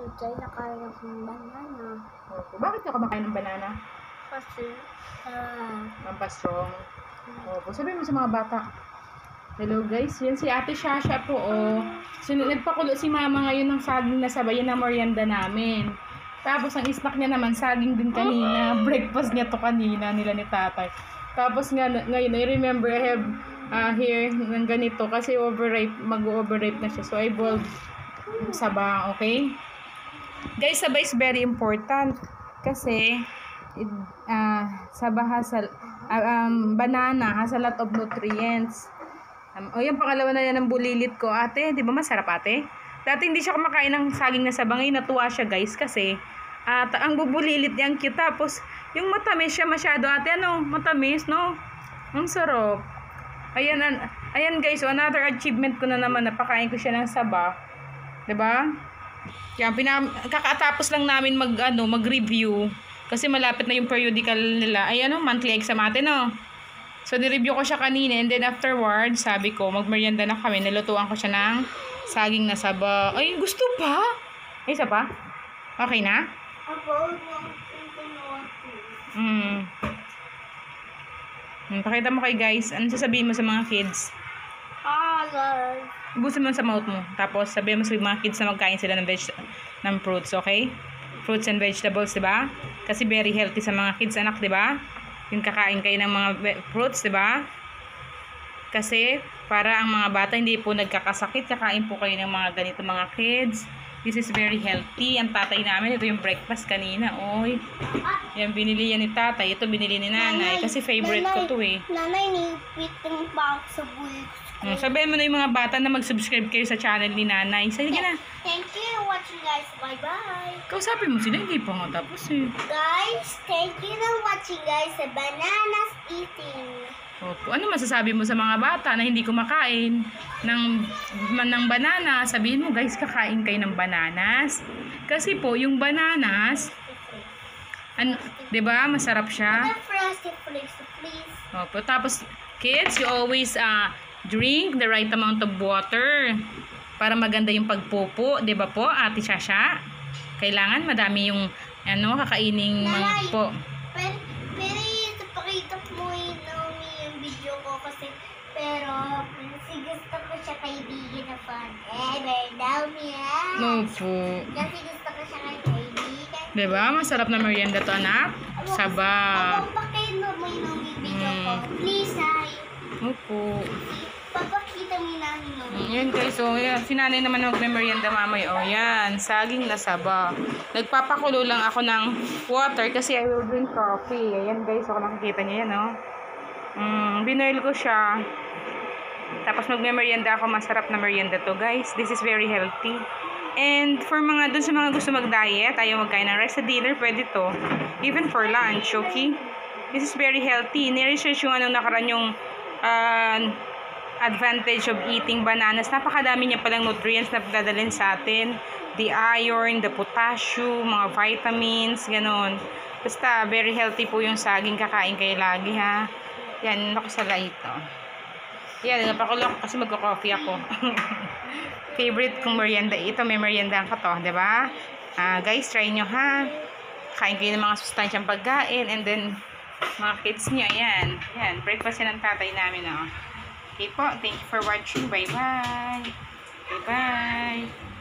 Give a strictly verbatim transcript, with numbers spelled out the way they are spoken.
Today, nakain ako ng banana. Opo. Bakit ka kumakain ng banana? Kasi, ah, Pampastrong. Opo. Sabi mo sa mga bata. Hello guys, yan si Ate Shasha po. Oh. So, nagpakulo si Mama ngayon ng saging na sabay. Yan ang merienda namin. Tapos ang snack niya naman, saging din kanina. Breakfast niya to kanina nila ni Tatay. Tapos nga, ngayon, I remember I have uh, here ng ganito kasi overripe, mag-overripe na siya. So I boiled saba, okay? Guys, saba is very important kasi it, uh, saba has a, uh, um, banana has a lot of nutrients. Um, o yung pangalawa na yan ng bulilit ko, ate. Di ba masarap, ate? Dati hindi siya kumakain ng saging na saba. Ngayon natuwa siya, guys, kasi at uh, ang bubulilit niyang cute. Tapos yung matamis siya masyado, ate. Ano? Matamis, no? Ang sarap. Ayan, an ayan guys, so another achievement ko na naman. Napakain ko siya ng saba. Di ba? Yan, kakatapos lang namin mag, ano, mag-review. Kasi malapit na yung periodical nila. Ay, ano, monthly exam natin, no? So, nireview ko siya kanina. And then afterwards, sabi ko, magmerienda na kami. Nilutuan ko siya ng saging na saba. Ay, gusto pa? Ay, isa pa? Okay na? Hmm. Hmm, pakita mo kay guys. Ano sasabihin mo sa mga kids? Hello. Ibusin mo sa mouth mo. Tapos, sabihin mo sa mga kids na magkain sila ng, veg ng fruits, okay? Fruits and vegetables, diba? Kasi very healthy sa mga kids, anak, diba? Yung kakain kayo ng mga fruits, diba? Kasi, para ang mga bata hindi po nagkakasakit, kakain po kayo ng mga ganito mga kids. This is very healthy. Ang tatay namin, ito yung breakfast kanina. Oy. Yan, binili yan ni tatay. Ito binili ni nanay. Kasi favorite nanay, ko to eh. Nanay, nipitin pa ako sa bulit. Hmm, sabihin mo na yung mga bata na mag-subscribe kayo sa channel ni nanay. Sige na. Thank you for watching, guys. Bye-bye. Kausapin mo sila, hindi pa nga tapos eh. Guys, thank you for watching, guys. Sa Bananas Eating. Opo. Ano masasabi mo sa mga bata na hindi kumakain ng, ng banana? Sabihin mo, guys, kakain kayo ng bananas. Kasi po, yung bananas, ano, diba, masarap siya. Frosty flakes, please. Opo. Tapos, kids, you always uh, drink the right amount of water para maganda yung pagpupo. Diba po, Ate Shasha? Kailangan madami yung ano, kakaining mga po. Pero, pero ito, pakita mo yung video ko kasi pero kasi gusto ko siya kaibigan na forever daw niya. No po. Kasi gusto ko siya kaibigan. Diba? Masarap na merienda to, anak. Saba. Opo, pakita mo yung video ko. Please, ay. Opo. Papakita mo yung namin. Yan guys, so yan. Si nanay naman magme-merienda mamay. O yan, saging na saba. Nagpapakulo lang ako ng water kasi I will drink coffee. Ayan guys, so nakikita niyo yan, no? Mm, binoil ko siya. Tapos magme-merienda ako. Masarap na merienda to, guys. This is very healthy. And for mga dun sa mga gusto mag-diet, ayaw magkain ng rice sa dinner, pwede to. Even for lunch, okay? This is very healthy. Niresearch yung anong nakaraan yung uh, advantage of eating bananas. Napakadami niya palang nutrients na dadalhin sa atin. The iron, the potassium, mga vitamins, ganon. Basta, very healthy po yung saging. Kakain kayo lagi, ha? Yan, nakasala ito. Yan, napakulo ako kasi magko-coffee ako. Favorite kong merienda ito. May merienda ko to, diba? Uh, guys, try nyo, ha? Kain kayo ng mga sustansyang pagkain. And then, mga kids nyo, yan. Yan, breakfast yan ng tatay namin, oh. Okay po, thank you for watching. Bye-bye. Bye-bye.